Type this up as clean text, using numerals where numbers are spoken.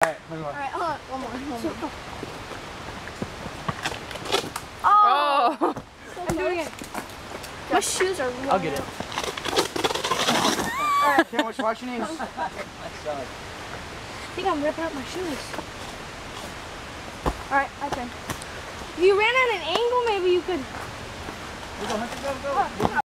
Alright, one more. Alright, hold on. One more. Oh! I'm doing it. My shoes are worn I'll get it. Alright. Can't watch your names. I think I'm ripping up my shoes. Alright, I can. If you ran at an angle, maybe you could. Go, Hunter, go, go.